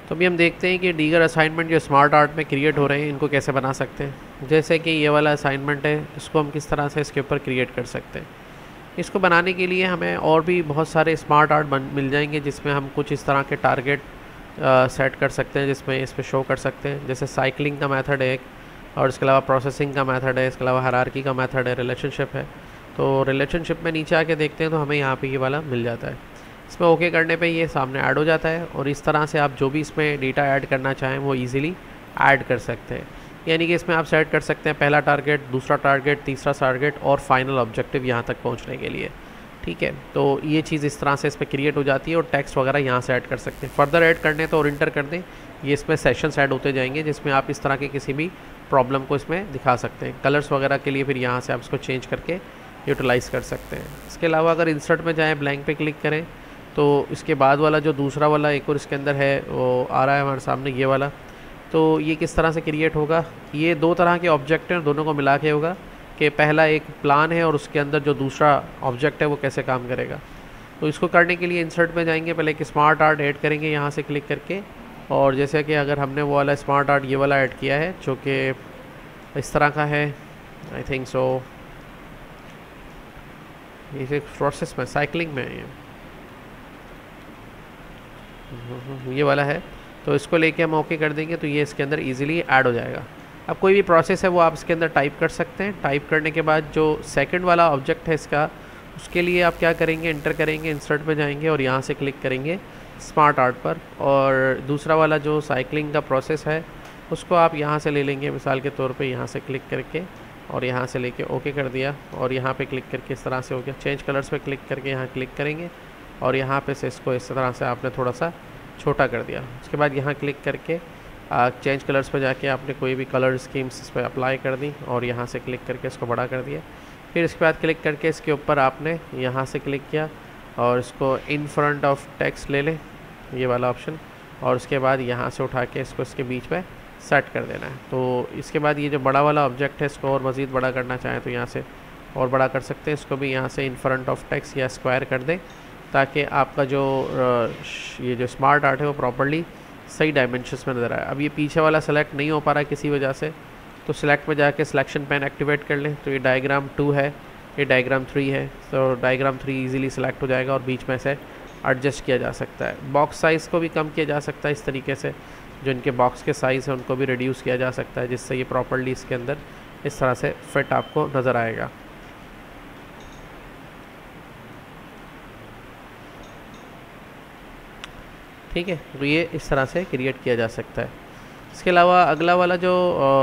तो अभी हम देखते हैं कि दीगर असाइनमेंट जो स्मार्ट आर्ट में क्रिएट हो रहे हैं इनको कैसे बना सकते हैं। जैसे कि ये वाला असाइनमेंट है, इसको हम किस तरह से इसके ऊपर क्रिएट कर सकते हैं। इसको बनाने के लिए हमें और भी बहुत सारे स्मार्ट आर्ट मिल जाएंगे, जिसमें हम कुछ इस तरह के टारगेट सेट कर सकते हैं, जिसमें इस पर शो कर सकते हैं। जैसे साइकिलिंग का मेथड है एक, और इसके अलावा प्रोसेसिंग का मेथड है, इसके अलावा हायरार्की का मेथड है, रिलेशनशिप है। तो रिलेशनशिप में नीचे आके देखते हैं तो हमें यहाँ पे ये वाला मिल जाता है। इसमें ओके करने पे ये सामने ऐड हो जाता है, और इस तरह से आप जो भी इसमें डेटा ऐड करना चाहें वो इजीली ऐड कर सकते हैं। यानी कि इसमें आप सेट कर सकते हैं पहला टारगेट, दूसरा टारगेट, तीसरा टारगेट और फाइनल ऑब्जेक्टिव यहाँ तक पहुँचने के लिए। ठीक है, तो ये चीज़ इस तरह से इस पर क्रिएट हो जाती है, और टेक्स्ट वगैरह यहाँ से ऐड कर सकते हैं। फर्दर ऐड करने तो और इंटर कर दें, ये इसमें सेशंस ऐड होते जाएंगे, जिसमें आप इस तरह के किसी भी प्रॉब्लम को इसमें दिखा सकते हैं। कलर्स वगैरह के लिए फिर यहाँ से आप इसको चेंज करके यूटिलाइज़ कर सकते हैं। इसके अलावा अगर इंसर्ट में जाएँ, ब्लैंक पे क्लिक करें, तो इसके बाद वाला जो दूसरा वाला एक और इसके अंदर है वो आ रहा है हमारे सामने, ये वाला। तो ये किस तरह से क्रिएट होगा, ये दो तरह के ऑब्जेक्ट हैं, दोनों को मिला के होगा कि पहला एक प्लान है और उसके अंदर जो दूसरा ऑब्जेक्ट है वो कैसे काम करेगा। तो इसको करने के लिए इंसर्ट में जाएंगे, पहले एक स्मार्ट आर्ट ऐड करेंगे यहाँ से क्लिक करके। और जैसे कि अगर हमने वो वाला स्मार्ट आर्ट ये वाला ऐड किया है जो कि इस तरह का है, आई थिंक सो ये प्रोसेस में साइकिलिंग में ये वाला है, तो इसको लेके हम ओके कर देंगे तो ये इसके अंदर इजीली ऐड हो जाएगा। अब कोई भी प्रोसेस है वो आप इसके अंदर टाइप कर सकते हैं। टाइप करने के बाद जो सेकंड वाला ऑब्जेक्ट है इसका, उसके लिए आप क्या करेंगे, इंटर करेंगे, इंसर्ट में जाएंगे और यहाँ से क्लिक करेंगे स्मार्ट आर्ट पर। और दूसरा वाला जो साइकिलिंग का प्रोसेस है उसको आप यहाँ से ले लेंगे, मिसाल के तौर पे यहाँ से क्लिक करके और यहाँ से लेके ओके कर दिया, और यहाँ पे क्लिक करके इस तरह से हो गया। चेंज कलर्स पे क्लिक करके यहाँ क्लिक करेंगे और यहाँ पे से इसको इस तरह से आपने थोड़ा सा छोटा कर दिया। उसके बाद यहाँ क्लिक करके चेंज कलर्स पे जाके आपने कोई भी कलर स्कीम्स इस पर अप्लाई कर दी और यहाँ से क्लिक करके इसको बड़ा कर दिया। फिर इसके बाद क्लिक करके इसके ऊपर आपने यहाँ से क्लिक किया और इसको इन फ्रंट ऑफ टेक्स्ट ले लें, ये वाला ऑप्शन, और उसके बाद यहाँ से उठा के इसको इसके बीच में सेट कर देना है। तो इसके बाद ये जो बड़ा वाला ऑब्जेक्ट है इसको और मज़ीद बड़ा करना चाहें तो यहाँ से और बड़ा कर सकते हैं। इसको भी यहाँ से इन फ्रंट ऑफ टेक्स्ट या स्क्वायर कर दें, ताकि आपका जो ये जो स्मार्ट आर्ट है वो प्रॉपर्ली सही डायमेंशंस में नज़र आए। अब ये पीछे वाला सेलेक्ट नहीं हो पा रहा है किसी वजह से, तो सिलेक्ट में जाके सिलेक्शन पेन एक्टिवेट कर लें। तो ये डायग्राम 2 है, ये डायग्राम 3 है, तो डायग्राम 3 इजीली सिलेक्ट हो जाएगा और बीच में से एडजस्ट किया जा सकता है। बॉक्स साइज़ को भी कम किया जा सकता है इस तरीके से, जो इनके बॉक्स के साइज़ है उनको भी रिड्यूस किया जा सकता है, जिससे ये प्रॉपर्ली इसके अंदर इस तरह से फिट आपको नज़र आएगा। ठीक है, तो ये इस तरह से क्रिएट किया जा सकता है। इसके अलावा अगला वाला जो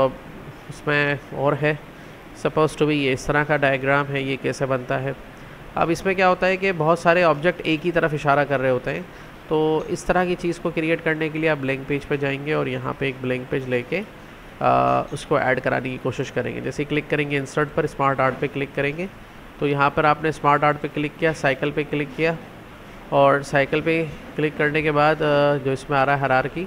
इसमें और है, सपोज टू बी ये इस तरह का डायग्राम है, ये कैसे बनता है। अब इसमें क्या होता है कि बहुत सारे ऑब्जेक्ट एक ही तरफ इशारा कर रहे होते हैं, तो इस तरह की चीज़ को क्रिएट करने के लिए आप ब्लैंक पेज पे जाएंगे और यहाँ पे एक ब्लैंक पेज लेके उसको ऐड कराने की कोशिश करेंगे। जैसे क्लिक करेंगे इंसर्ट पर, स्मार्ट आर्ट पे क्लिक करेंगे, तो यहाँ पर आपने स्मार्ट आर्ट पे क्लिक किया, साइकिल पे क्लिक किया, और साइकिल पे क्लिक करने के बाद जो इसमें आ रहा है हायरार्की,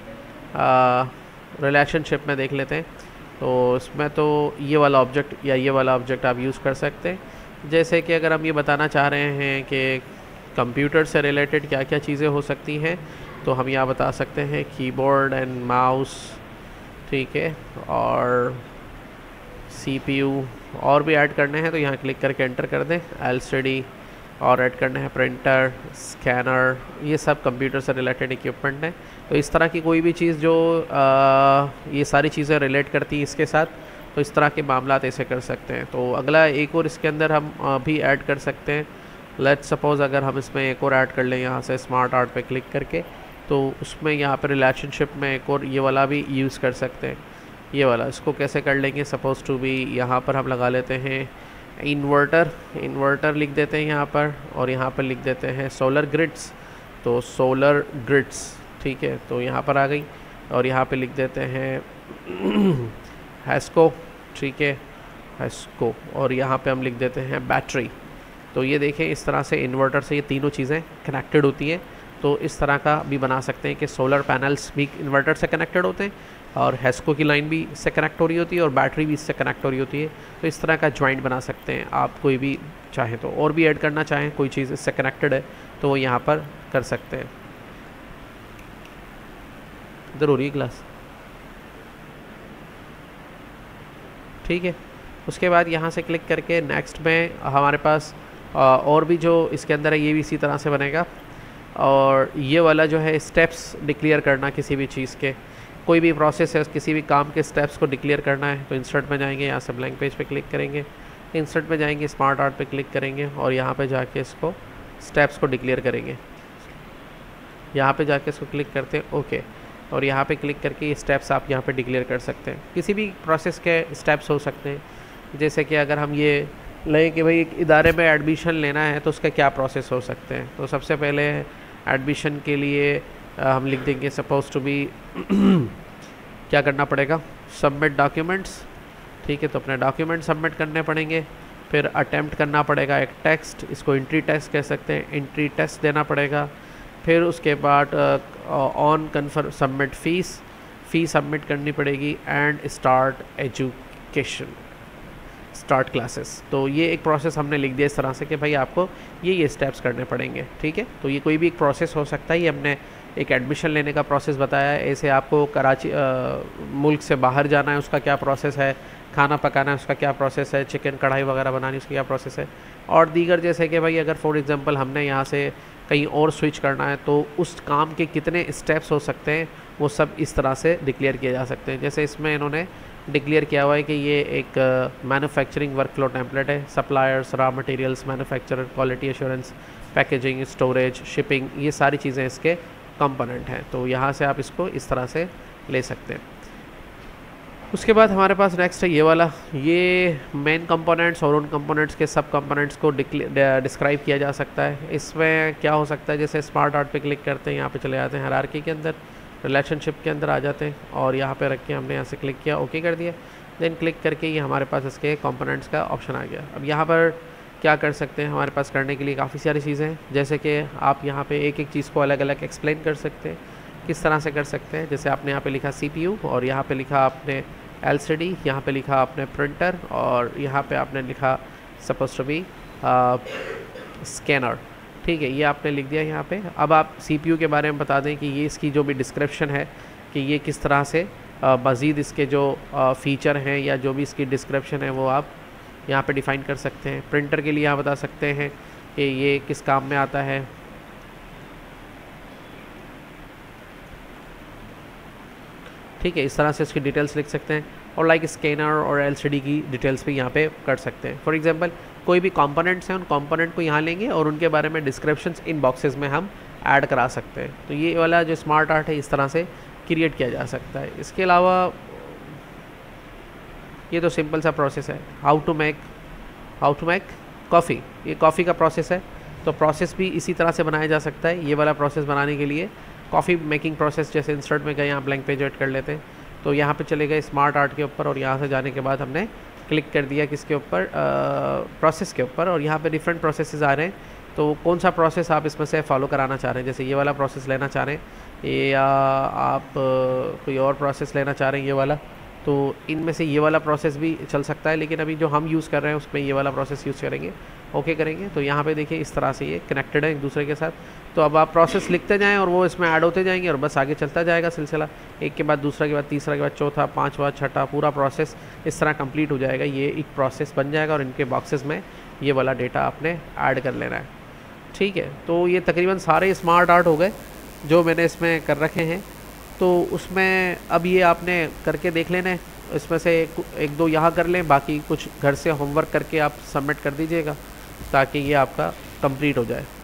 रिलेशनशिप में देख लेते हैं। तो इसमें तो ये वाला ऑब्जेक्ट या ये वाला ऑब्जेक्ट आप यूज़ कर सकते हैं। जैसे कि अगर हम ये बताना चाह रहे हैं कि कंप्यूटर से रिलेटेड क्या क्या चीज़ें हो सकती हैं, तो हम यहाँ बता सकते हैं कीबोर्ड एंड माउस, ठीक है, और CPU और भी ऐड करने हैं तो यहाँ क्लिक करके एंटर कर दें। LCD और ऐड करने हैं प्रिंटर, स्कैनर, ये सब कंप्यूटर से रिलेटेड इक्विपमेंट हैं। तो इस तरह की कोई भी चीज़ जो ये सारी चीज़ें रिलेट करती हैं इसके साथ, तो इस तरह के मामलात ऐसे कर सकते हैं। तो अगला एक और इसके अंदर हम भी ऐड कर सकते हैं। लेट्स सपोज़ अगर हम इसमें एक और ऐड कर लें यहाँ से स्मार्ट आर्ट पे क्लिक करके, तो उसमें यहाँ पर रिलेशनशिप में एक और ये वाला भी यूज़ कर सकते हैं। ये वाला इसको कैसे कर लेंगे, सपोज़ टू बी यहाँ पर हम लगा लेते हैं इन्वर्टर लिख देते हैं यहाँ पर, और यहाँ पर लिख देते हैं सोलर ग्रिड्स, तो सोलर ग्रिड्स, ठीक है, तो यहाँ पर आ गई। और यहाँ पे लिख देते हैं हैस्को, ठीक है, हैस्को, और यहाँ पे हम लिख देते हैं बैटरी। तो ये देखें इस तरह से इन्वर्टर से ये तीनों चीज़ें कनेक्टेड होती हैं। तो इस तरह का भी बना सकते हैं कि सोलर पैनल्स भी इन्वर्टर से कनेक्टेड होते हैं और हैस्को की लाइन भी इससे कनेक्ट हो रही होती है और बैटरी भी इससे कनेक्ट हो रही होती है। तो इस तरह का जॉइंट बना सकते हैं आप, कोई भी चाहें तो और भी ऐड करना चाहें, कोई चीज़ इससे कनेक्टेड है तो वो यहाँ पर कर सकते हैं। इधर हो रही है क्लास, ठीक है। उसके बाद यहाँ से क्लिक करके नेक्स्ट में हमारे पास और भी जो इसके अंदर है ये भी इसी तरह से बनेगा। और ये वाला जो है स्टेप्स डिक्लेयर करना किसी भी चीज़ के, कोई भी प्रोसेस है किसी भी काम के स्टेप्स को डिक्लेयर करना है तो इंसर्ट में जाएंगे, यहाँ से ब्लैंक पेज पे क्लिक करेंगे, इंसर्ट में जाएंगे, स्मार्ट आर्ट पे क्लिक करेंगे और यहाँ पे जाके इसको स्टेप्स को डिक्लेयर करेंगे। यहाँ पे जाके इसको क्लिक करते हैं ओके, और यहाँ पे क्लिक करके ये स्टेप्स आप यहाँ पे डिक्लेयर कर सकते हैं। किसी भी प्रोसेस के स्टेप्स हो सकते हैं, जैसे कि अगर हम ये लें कि भाई एक इदारे में एडमिशन लेना है तो उसका क्या प्रोसेस हो सकते हैं। तो सबसे पहले एडमिशन के लिए हम लिख देंगे सपोज टू बी क्या करना पड़ेगा, सबमिट डॉक्यूमेंट्स, ठीक है। तो अपने डॉक्यूमेंट सबमिट करने पड़ेंगे, फिर अटैम्प्ट करना पड़ेगा एक टेक्स्ट, इसको एंट्री टेस्ट कह सकते हैं, एंट्री टेस्ट देना पड़ेगा। फिर उसके बाद on confirm submit fee submit करनी पड़ेगी and start education, start classes. तो ये एक प्रोसेस हमने लिख दिया इस तरह से कि भाई आपको ये स्टेप्स करने पड़ेंगे, ठीक है। तो ये कोई भी एक प्रोसेस हो सकता है, ये हमने एक एडमिशन लेने का प्रोसेस बताया है। ऐसे आपको कराची मुल्क से बाहर जाना है उसका क्या प्रोसेस है, खाना पकाना है उसका क्या प्रोसेस है, चिकन कढ़ाई वगैरह बनानी उसका क्या प्रोसेस है, और दीगर जैसे कि भाई अगर फॉर एग्जांपल हमने यहाँ से कहीं और स्विच करना है तो उस काम के कितने स्टेप्स हो सकते हैं वो सब इस तरह से डिक्लेयर किए जा सकते हैं। जैसे इसमें इन्होंने डिक्लेयर किया हुआ है कि ये एक मैन्युफैक्चरिंग वर्कफ्लो टेम्पलेट है, suppliers, raw materials, manufacturer, quality assurance, packaging, storage, shipping, ये सारी चीज़ें इसके कंपोनेंट हैं। तो यहाँ से आप इसको इस तरह से ले सकते हैं। उसके बाद हमारे पास नेक्स्ट है ये वाला, ये मेन कंपोनेंट्स और उन कंपोनेंट्स के सब कंपोनेंट्स को डिस्क्राइब किया जा सकता है। इसमें क्या हो सकता है, जैसे स्मार्ट आर्ट पे क्लिक करते हैं, यहाँ पे चले जाते हैं हायरार्की के अंदर, रिलेशनशिप के अंदर आ जाते हैं और यहाँ पे रख के हमने यहाँ से क्लिक किया, ओके कर दिया, देन क्लिक करके ये हमारे पास इसके कंपोनेंट्स का ऑप्शन आ गया। अब यहाँ पर क्या कर सकते हैं, हमारे पास करने के लिए काफ़ी सारी चीज़ें हैं, जैसे कि आप यहाँ पे एक एक चीज़ को अलग अलग एक्सप्लेन कर सकते हैं। किस तरह से कर सकते हैं, जैसे आपने यहाँ पे लिखा CPU और यहाँ पे लिखा आपने LCD, यहाँ पे लिखा आपने प्रिंटर और यहाँ पे आपने लिखा सपोज टू बी स्कैनर, ठीक है, ये आपने लिख दिया यहाँ पे। अब आप CPU के बारे में बता दें कि ये इसकी जो भी डिस्क्रिप्शन है कि ये किस तरह से मज़ीद इसके जो फ़ीचर हैं या जो भी इसकी डिस्क्रिप्शन है वो आप यहाँ पे डिफ़ाइन कर सकते हैं। प्रिंटर के लिए यहाँ बता सकते हैं कि ये किस काम में आता है, ठीक है, इस तरह से इसकी डिटेल्स लिख सकते हैं। और लाइक स्कैनर और LCD की डिटेल्स भी यहाँ पे कर सकते हैं। फॉर एग्जांपल कोई भी कंपोनेंट्स हैं उन कंपोनेंट को यहाँ लेंगे और उनके बारे में डिस्क्रिप्शंस इन बॉक्सेस में हम ऐड करा सकते हैं। तो ये वाला जो स्मार्ट आर्ट है इस तरह से क्रिएट किया जा सकता है। इसके अलावा ये तो सिंपल सा प्रोसेस है, हाउ टू मेक कॉफ़ी, ये कॉफ़ी का प्रोसेस है। तो प्रोसेस भी इसी तरह से बनाया जा सकता है। ये वाला प्रोसेस बनाने के लिए कॉफ़ी मेकिंग प्रोसेस, जैसे इंसर्ट में गए यहाँ ब्लैंक पेज ऐड कर लेते हैं, तो यहाँ पे चले गए स्मार्ट आर्ट के ऊपर और यहाँ से जाने के बाद हमने क्लिक कर दिया किसके ऊपर, प्रोसेस के ऊपर, और यहाँ पे डिफरेंट प्रोसेसेस आ रहे हैं। तो कौन सा प्रोसेस आप इसमें से फॉलो कराना चाह रहे हैं, जैसे ये वाला प्रोसेस लेना चाह रहे हैं या आप कोई और प्रोसेस लेना चाह रहे हैं ये वाला, तो इनमें से ये वाला प्रोसेस भी चल सकता है, लेकिन अभी जो हम यूज़ कर रहे हैं उसमें ये वाला प्रोसेस यूज़ करेंगे, ओके करेंगे। तो यहाँ पे देखिए इस तरह से ये कनेक्टेड है एक दूसरे के साथ। तो अब आप प्रोसेस लिखते जाएं और वो इसमें ऐड होते जाएंगे और बस आगे चलता जाएगा सिलसिला, एक के बाद दूसरा के बाद तीसरा के बाद चौथा, पांचवा, छठा, पूरा प्रोसेस इस तरह कंप्लीट हो जाएगा। ये एक प्रोसेस बन जाएगा और इनके बॉक्सेस में ये वाला डेटा आपने ऐड कर लेना है, ठीक है। तो ये तकरीबन सारे स्मार्ट आर्ट हो गए जो मैंने इसमें कर रखे हैं। तो उसमें अब ये आपने करके देख लेना है, इसमें से एक दो यहाँ कर लें, बाकी कुछ घर से होमवर्क करके आप सबमिट कर दीजिएगा ताकि ये आपका कंप्लीट हो जाए।